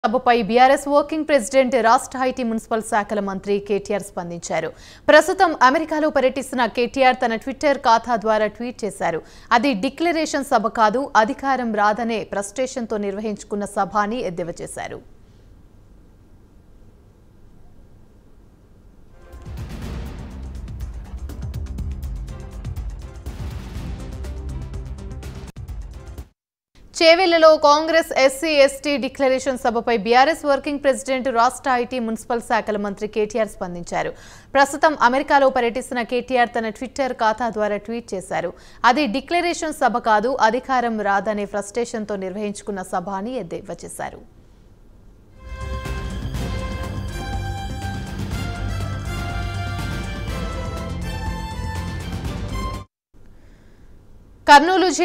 సభపై BRS working president రాష్ట్ర IT municipal శాఖల మంత్రి కేటీఆర్ స్పందించారు. ప్రస్తుతం అమెరికాలో పర్యటిస్తున్న కేటీఆర్ తన ట్విట్టర్ ఖాతా ద్వారా ట్వీట్ చేశారు. అది డిక్లరేషన్ సభ కాదు, అధికారం రాదనే ఫ్రస్ట్రేషన్తో నిర్వహించుకున్న సభ అని ఎద్దేవా చేశారు. చేవెళ్లలో కాంగ్రెస్ ఎస్సీ ఎస్టీ డిక్లరేషన్ సభపై బీఆర్ఎస్ వర్కింగ్ ప్రెసిడెంట్ రాష్ట్ర ఐటీ మున్సిపల్ శాఖల మంత్రి కేటీఆర్ స్పందించారు. ప్రస్తుతం అమెరికాలో పర్యటిస్తున్న కేటీఆర్ తన ట్విట్టర్ ఖాతా ద్వారా ట్వీట్ చేశారు. అది డిక్లరేషన్ సభ కాదు, అధికారం రాదనే ఫ్రస్ట్రేషన్తో నిర్వహించుకున్న సభ అని ఎద్దేవా చేశారు. కర్నూలు